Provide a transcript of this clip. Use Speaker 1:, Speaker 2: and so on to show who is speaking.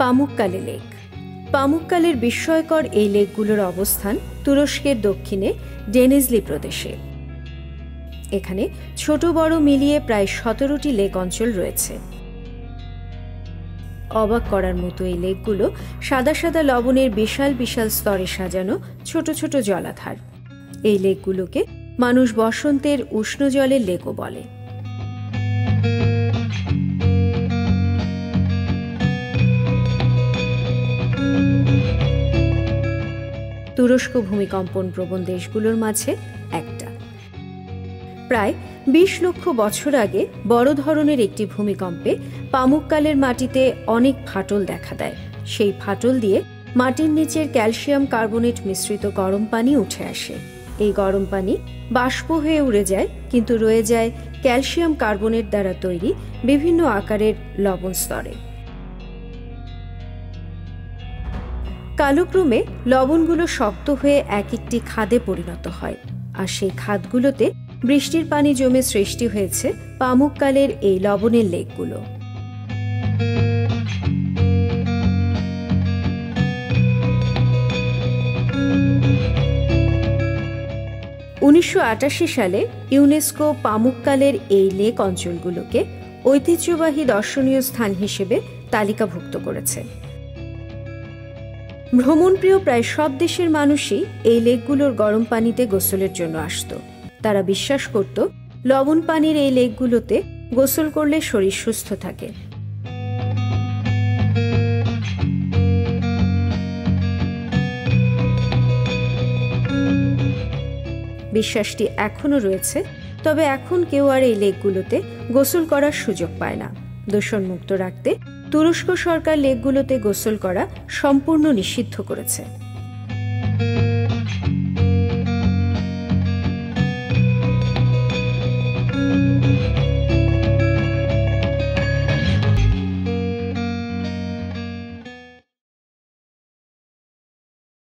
Speaker 1: পামুক্কালে lake. পামুক্কালের বিস্ময়কর এই লেকগুলোর অবস্থান তুরস্কের দক্ষিণে ডেনিজলি প্রদেশে। এখানে ছোট বড় মিলিয়ে প্রায় 17টি লেক অঞ্চল রয়েছে। অবাক করার মতো এই লেকগুলো সাদা সাদা লবণের বিশাল বিশাল স্তরে সাজানো ছোট ছোট জলাধার। এই লেকগুলোকে মানুষ বসন্তের উষ্ণ জলের লেকও বলে। তুরস্ক ভূমিকম্পন প্রবণ দেশগুলোর মাঝে একটা। প্রায় 20 লক্ষ বছর আগে বড় ধরনের একটি ভূমিকম্পে পামুক্কালের মাটিতে অনেক ফাটল দেখা দেয়। সেই ফাটল দিয়ে মাটির নিচের ক্যালসিয়াম কার্বনেট মিশ্রিত গরম পানি উঠে আসে। এই গরম পানি বাষ্প হয়ে উড়ে যায়, কিন্তু রয়ে যায় ক্যালসিয়াম কার্বনেট দ্বারা তৈরি বিভিন্ন আকারের লবণ স্তরে। কালক্রমে লবণগুলো শক্ত হয়ে এক একটি খাদে পরিণত হয়, আর সেই খাদগুলোতে বৃষ্টির পানি জমে সৃষ্টি হয়েছে পামুক্কালের এই লবণের লেকগুলো। 1988 সালে ইউনেস্কো পামুক্কালের এই লেক অঞ্চলগুলোকে ঐতিহ্যবাহী দর্শনীয় স্থান হিসেবে তালিকাভুক্ত করেছে। ভ্রমণপ্রিয় প্রায় সব দেশের মানুষই এই লেকগুলোর গরম পানিতে গোসলের জন্য আসত। তারা বিশ্বাস করত লবণ পানির এই লেকগুলোতে গোসল করলে শরীর সুস্থ থাকে। বিশ্বাসটি এখনো রয়েছে, তবে এখন কেউ আর এই লেকগুলোতে গোসল করার সুযোগ পায় না। দূষণমুক্ত রাখতে তুরস্ক সরকার লেকগুলোতে গোসল করা সম্পূর্ণ নিষিদ্ধ করেছে।